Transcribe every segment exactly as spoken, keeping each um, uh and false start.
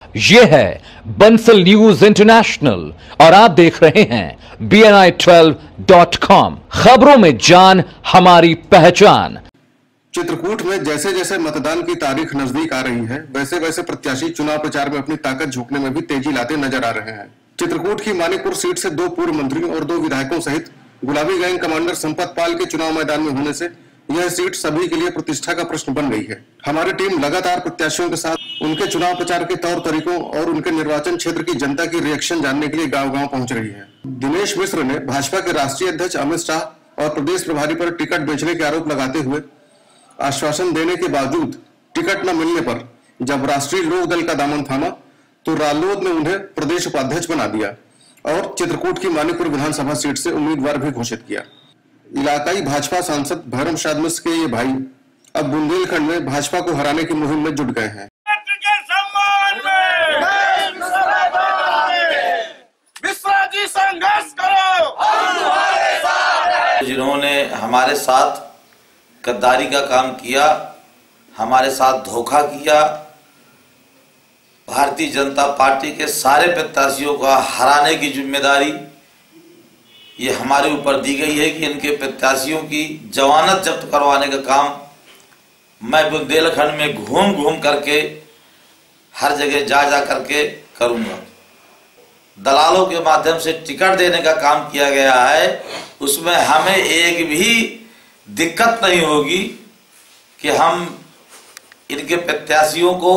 ये है Bansal news international और आप देख रहे हैं B N I twelve dot com. खबरों में जान हमारी पहचान। चित्रकूट में जैसे जैसे मतदान की तारीख नजदीक आ रही है, वैसे वैसे प्रत्याशी चुनाव प्रचार में अपनी ताकत झोंकने में भी तेजी लाते नजर आ रहे हैं। चित्रकूट की मानिकपुर सीट से दो पूर्व मंत्रियों और दो विधायकों सहित गुलाबी गैंग कमांडर संपत पाल के चुनाव मैदान में होने से यह सीट सभी के लिए प्रतिष्ठा का प्रश्न बन गई है। हमारी टीम लगातार प्रत्याशियों के साथ उनके चुनाव प्रचार के तौर तरीकों और उनके निर्वाचन क्षेत्र की जनता की रिएक्शन जानने के लिए गांव-गांव पहुंच रही है। दिनेश मिश्र ने भाजपा के राष्ट्रीय अध्यक्ष अमित शाह और प्रदेश प्रभारी पर टिकट बेचने के आरोप लगाते हुए आश्वासन देने के बावजूद टिकट न मिलने पर जब राष्ट्रीय लोक दल का दामन थामा तो रालोद ने उन्हें प्रदेश उपाध्यक्ष बना दिया और चित्रकूट की मानिकपुर विधानसभा सीट से उम्मीदवार भी घोषित किया। इलाकाई भाजपा सांसद भैरम शाद मिश्र के ये भाई अब बुंदेलखंड में भाजपा को हराने की मुहिम में जुट गए हैं। जिन्होंने हमारे साथ गद्दारी का काम किया, हमारे साथ धोखा किया, भारतीय जनता पार्टी के सारे प्रत्याशियों का हराने की जिम्मेदारी ये हमारे ऊपर दी गई है कि इनके प्रत्याशियों की जमानत जब्त करवाने का काम मैं बुंदेलखंड में घूम घूम करके हर जगह जा जा करके करूंगा। दलालों के माध्यम से टिकट देने का काम किया गया है, उसमें हमें एक भी दिक्कत नहीं होगी कि हम इनके प्रत्याशियों को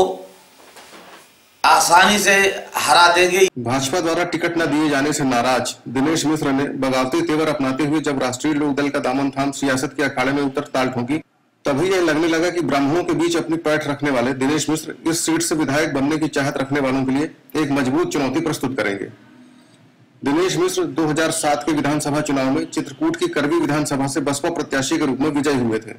आसानी से हरा देंगे। भाजपा द्वारा टिकट न दिए जाने से नाराज दिनेश मिश्र ने बगावती तेवर अपनाते हुए जब राष्ट्रीय लोक दल का दामन थाम सियासत के अखाड़े में उतर ताल ठोकी, तभी यह लगने लगा कि ब्राह्मणों के बीच अपनी पैठ रखने वाले दिनेश मिश्र इस सीट से विधायक बनने की चाहत रखने वालों के लिए एक मजबूत चुनौती प्रस्तुत करेंगे। दिनेश मिश्र दो हज़ार सात के विधानसभा चुनाव में चित्रकूट की करवी विधानसभा से बसपा प्रत्याशी के रूप में विजयी हुए थे।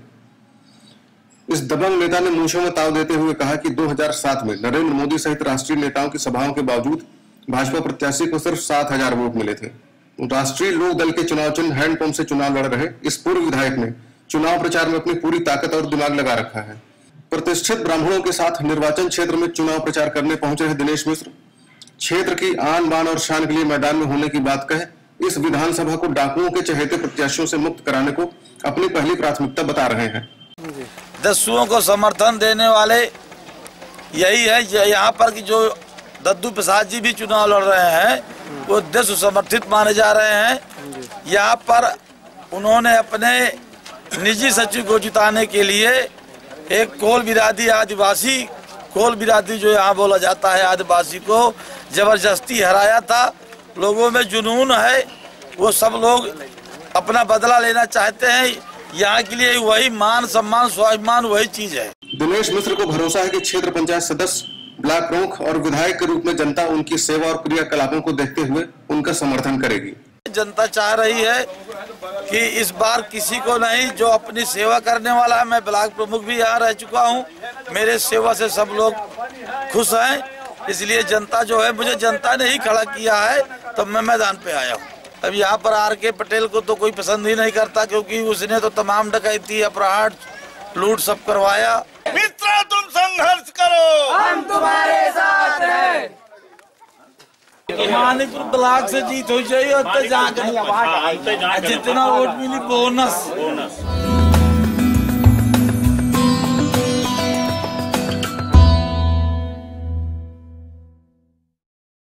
इस दबंग नेता ने मूंछों में ताव देते हुए कहा कि दो हज़ार सात में नरेंद्र मोदी सहित राष्ट्रीय नेताओं की सभाओं के बावजूद भाजपा प्रत्याशी को सिर्फ सात हजार वोट मिले थे। राष्ट्रीय लोक दल के चुनाव चिन्ह हैंडपंप से चुनाव लड़ रहे इस पूर्व विधायक ने चुनाव प्रचार में अपनी पूरी ताकत और दिमाग लगा रखा है। प्रतिष्ठित ब्राह्मणों के साथ निर्वाचन क्षेत्र में चुनाव प्रचार करने पहुंचे हैं दिनेश मिश्र क्षेत्र की आन बान और शान के लिए मैदान में होने की बात कहे इस विधानसभा को डाकुओं के चहेते प्रत्याशियों से मुक्त कराने को अपनी पहली प्राथमिकता बता रहे हैं। दस्युओं को समर्थन देने वाले यही है यहाँ पर कि जो दद्दू प्रसाद जी भी चुनाव लड़ रहे हैं वो दस्यु समर्थित माने जा रहे हैं। यहाँ पर उन्होंने अपने निजी सचिव को जिताने के लिए एक कोल बिरादी आदिवासी कोल बिरादी जो यहाँ बोला जाता है आदिवासी को जबरदस्ती हराया था। लोगों में जुनून है, वो सब लोग अपना बदला लेना चाहते हैं। यहाँ के लिए वही मान सम्मान स्वाभिमान वही चीज है। दिनेश मिश्र को भरोसा है कि क्षेत्र पंचायत सदस्य, ब्लॉक प्रमुख और विधायक के रूप में जनता उनकी सेवा और क्रियाकलापों को देखते हुए उनका समर्थन करेगी। जनता चाह रही है कि इस बार किसी को नहीं जो अपनी सेवा करने वाला है। मैं ब्लॉक प्रमुख भी यहाँ रह चुका हूँ, मेरे सेवा से सब लोग खुश हैं, इसलिए जनता जो है मुझे जनता ने ही खड़ा किया है तो मैं मैदान पे आया हूँ। अब यहाँ पर आर के पटेल को तो कोई पसंद ही नहीं करता क्योंकि उसने तो तमाम डकैती अपराध लूट सब करवाया। मित्र तुम संघर्ष करो, हम तुम्हारे साथ हैं। मानिकपुर ब्लॉक से जीत हो जाए और जितना वोट मिली बोनस।